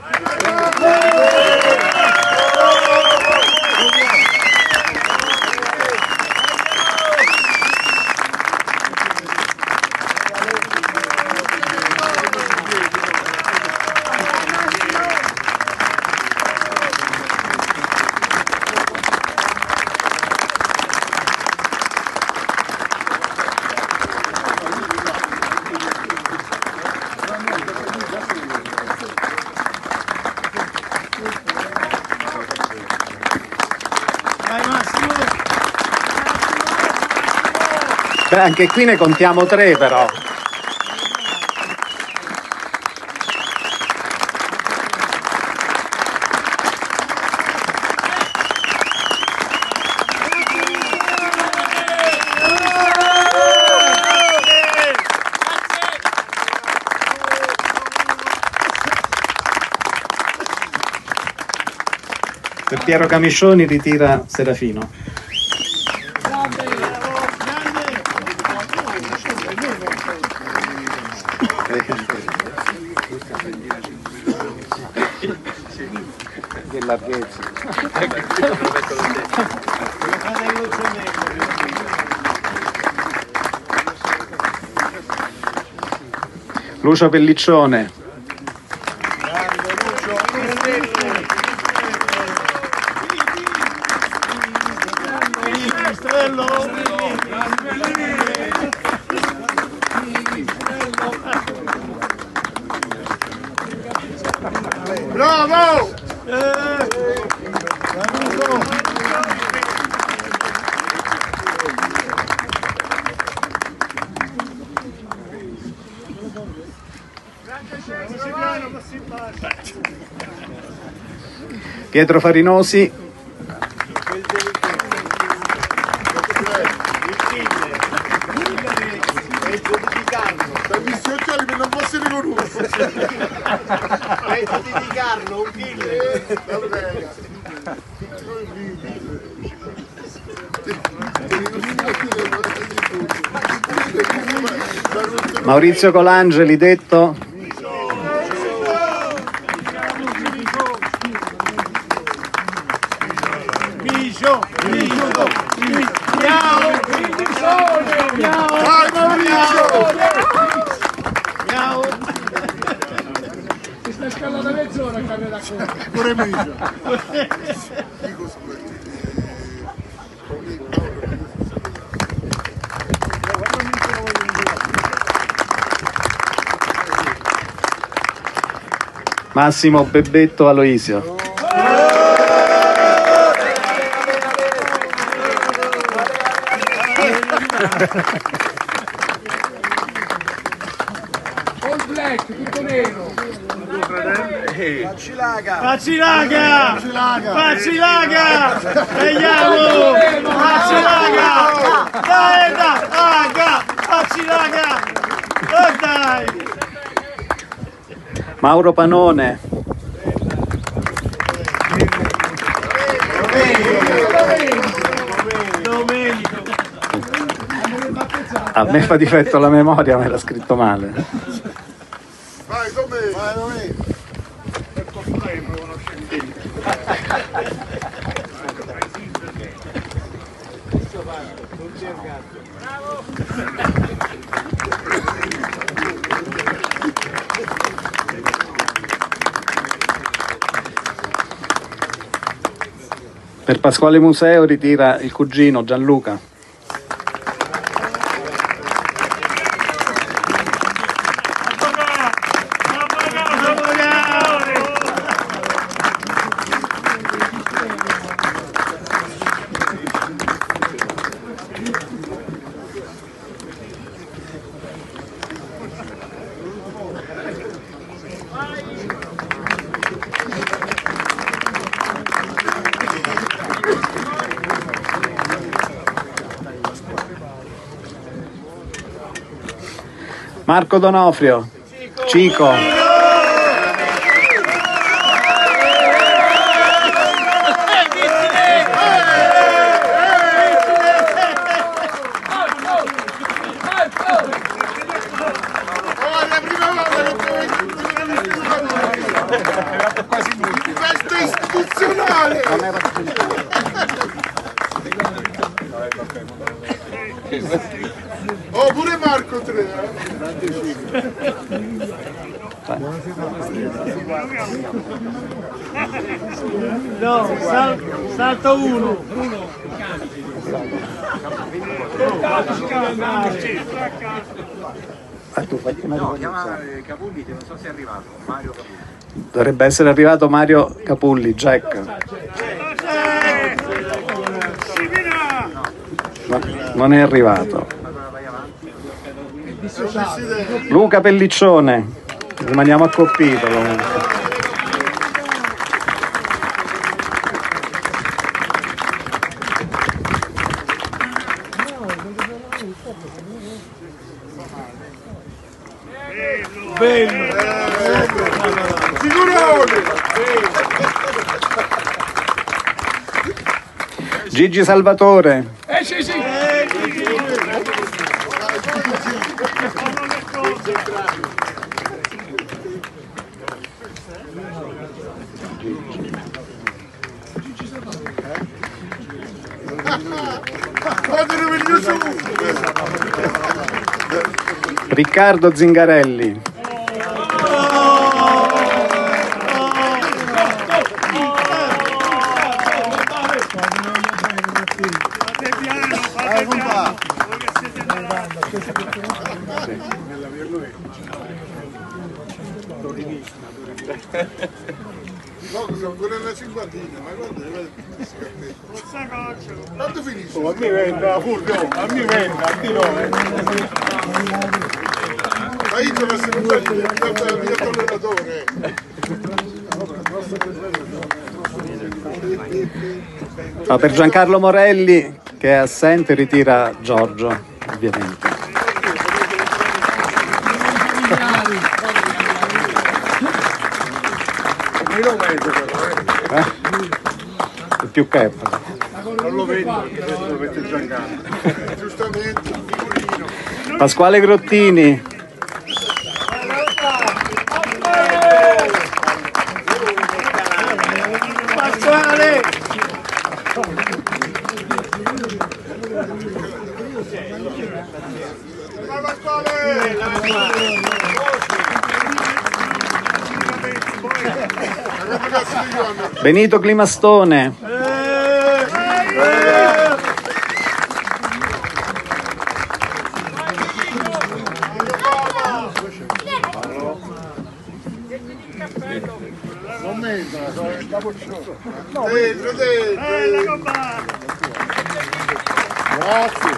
Beh, anche qui ne contiamo tre però. Per Piero Camiscioni ritira Serafino. Che larghezza. Lucio Pelliccione. Bravo! Pietro Farinosi. Dai visti occhiali per non fosse riconosciuto. Vai a giudicarlo, un killer. Maurizio Colangeli, detto. Micio, Micio, Miau, Miau, Vai Maurizio! Miau. Si sta scalando mezz'ora a camera qua. Pure Micio. Massimo Bebetto Aloisio. All black, tutto nero. Faccilaga! Faccilaga! Faccilaga! Vediamo! Faccilaga! Dai, dai! Aga! Faccilaga! Oh, dai! Mauro Panone. Domenico! A me fa difetto la memoria, me l'ha scritto male. Vai Domenico! Vai Domenico! Per Pasquale Museo ritira il cugino Gianluca. Marco Donofrio. Cico. Questo è istituzionale! Oh, pure Marco tre, No, sal, salto uno. Uno. No, chiama Capulli, non so se è arrivato. Mario Capulli. Dovrebbe essere arrivato Mario Capulli, Jack. Ma non è arrivato. Luca Pelliccione, rimaniamo a Coppito comunque. Bello! Figurone! Gigi Salvatore. Eh sì sì! Riccardo Zingarelli. No, sono ancora nella cinquantina, ma guarda, quanto finisce? Oh, a me venda, Fulvio, a me venda, a te no. Ma io sono sempre il mio tolleratore. No, per Giancarlo Morelli, che è assente, ritira Giorgio, ovviamente. Io lo vedo però, eh. Eh? Il più che non lo vedo perché adesso lo mette Giancarlo. Giustamente. Pasquale Grottini. Pasquale! Benito Climastone. Non mentola, sono il capoccione. Dentro, dentro. Grazie.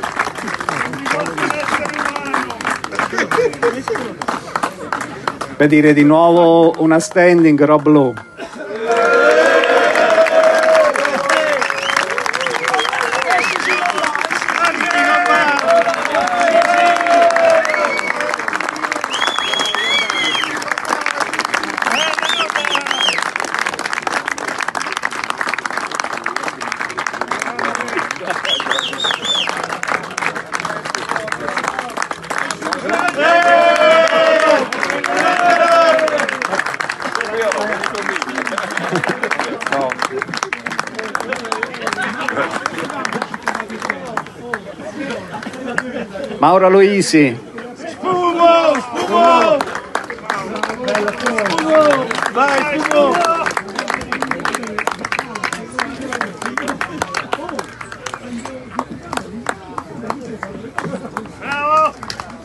Per dire di nuovo una standing Rob Lowe. Mauro Aloisi. Spumo, spumo! Spumo! Vai, spumo! Bravo!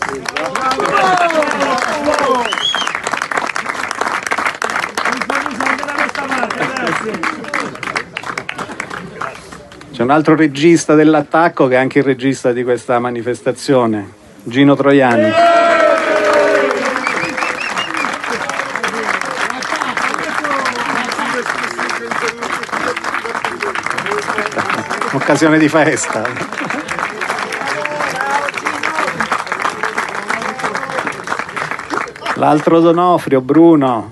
C'è un altro regista dell'attacco che è anche il regista di questa manifestazione, Gino Troiani. Occasione di festa. L'altro Donofrio, Bruno.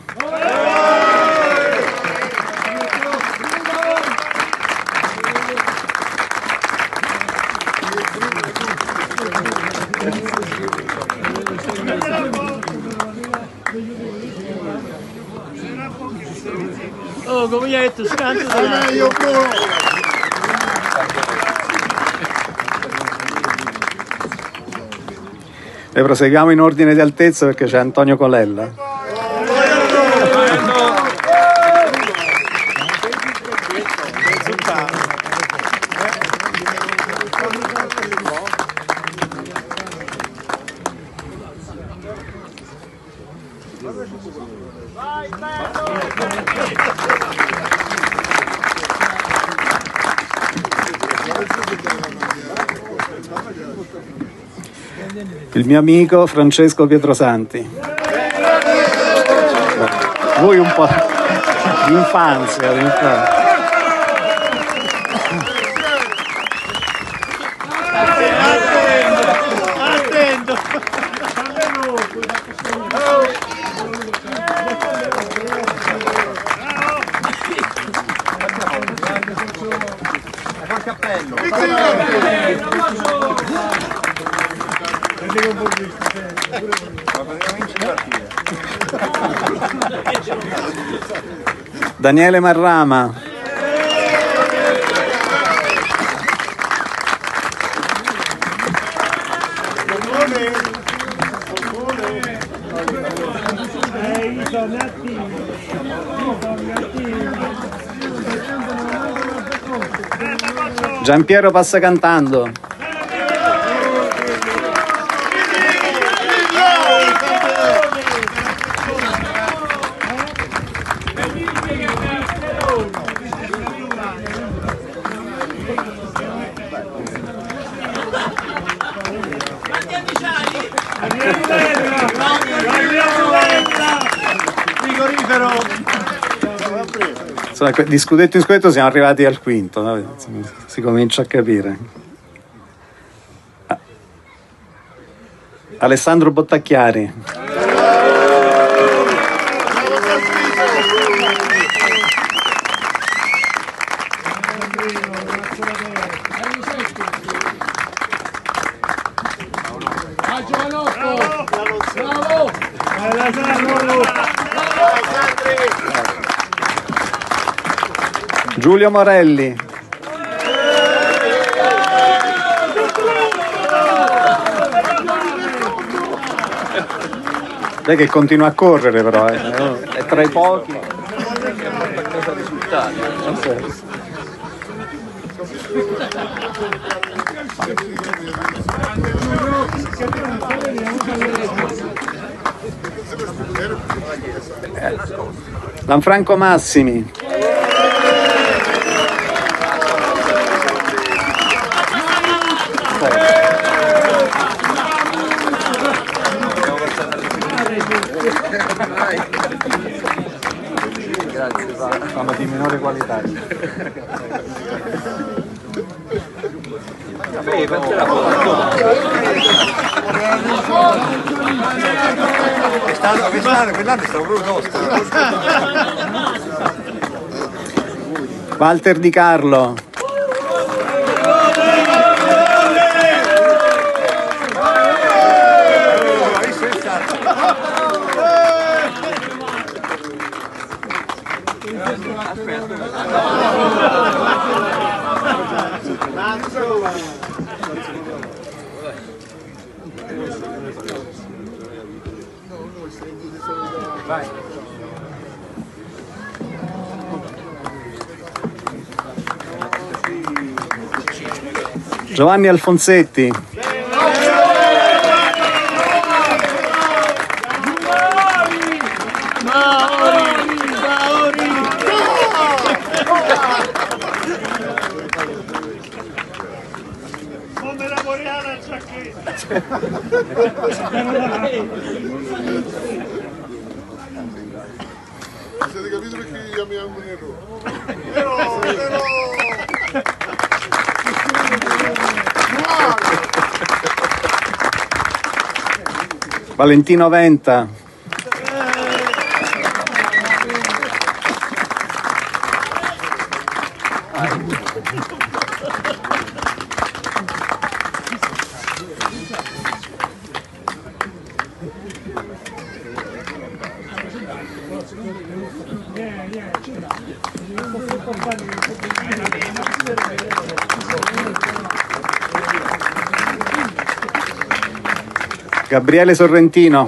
Oh, come gli hai detto, scanto da io E proseguiamo in ordine di altezza perché c'è Antonio Colella. il mio amico Francesco Pietrosanti. Voi un po' di infanzia, di infanzia. Daniele Marrama. Giampiero Passacantando. Insomma, di scudetto in scudetto siamo arrivati al quinto, no? Si comincia a capire. Alessandro Bottacchiari. Giulio Morelli. Dai che continua a correre però, eh. È tra i pochi. Lanfranco Massimi. Sono di minore qualità. Quell'anno è stato proprio tosto. Walter Di Carlo. Vai. Giovanni Alfonsetti. Come la Boreana giacchetta. Siete capito perché chiamiamo Nero? Nero, Nero! Valentino Venta. Gabriele Sorrentino.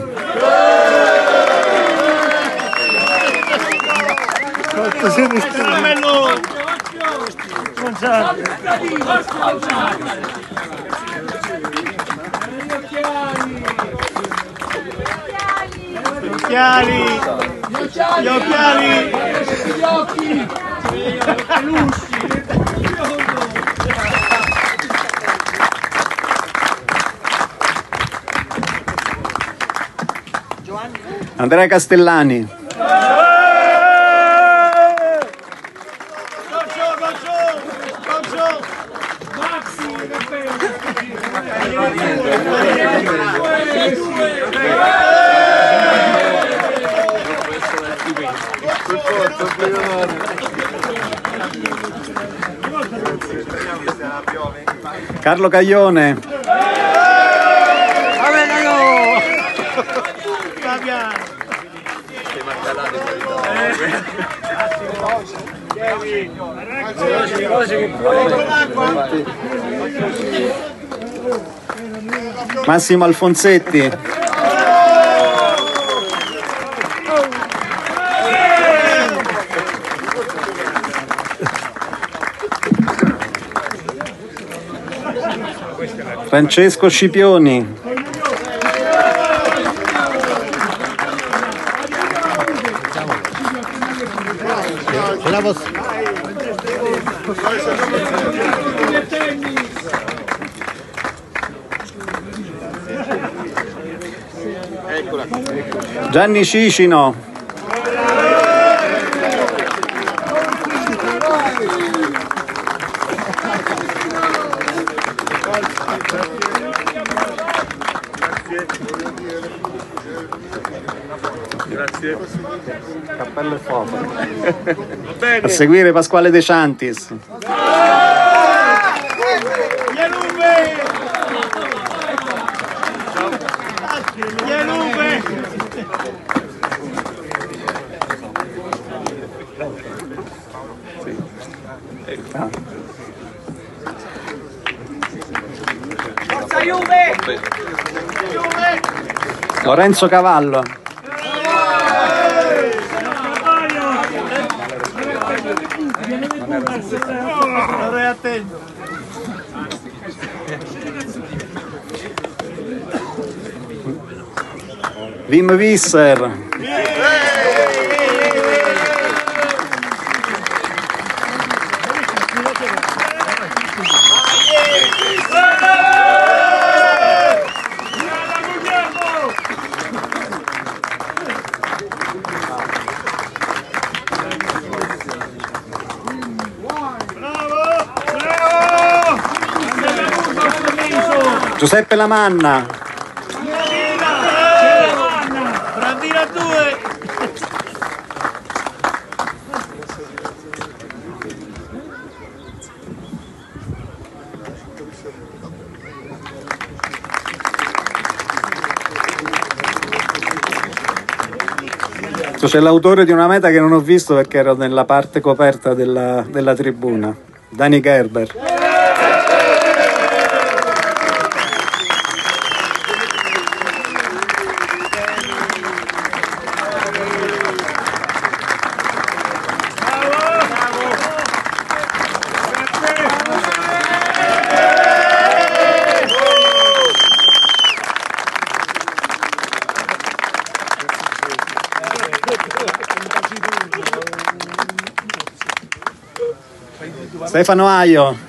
Gli occhiali! Gli occhiali! Gli occhi! Andrea Castellani. Carlo Caglione. Massimo Alfonsetti. Francesco Scipioni. Gianni Cicino. Grazie. Cappello e foto. A seguire Pasquale De Ciantis. Forza Juve! Juve! Lorenzo Cavallo. Stai attento. Wim Visser. Giuseppe Lamanna. Brandina due. C'è l'autore di una meta che non ho visto perché ero nella parte coperta della, della tribuna, Dani Gerber. Stefano Aio.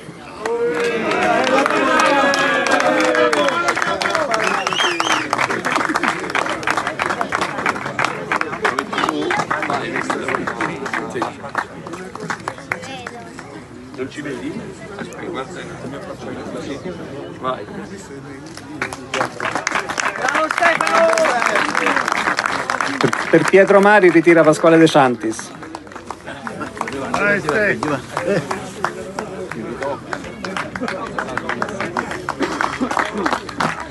Non ci vedi? Aspetta, guarda, come faccio così. Vai. Bravo Stefano! Per, per Pietro Mari ritira Pasquale De Ciantis. Vai Stefano!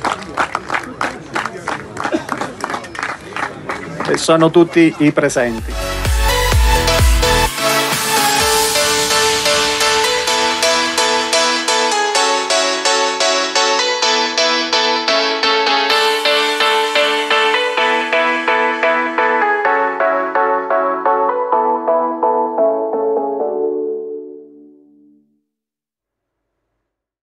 E sono tutti i presenti.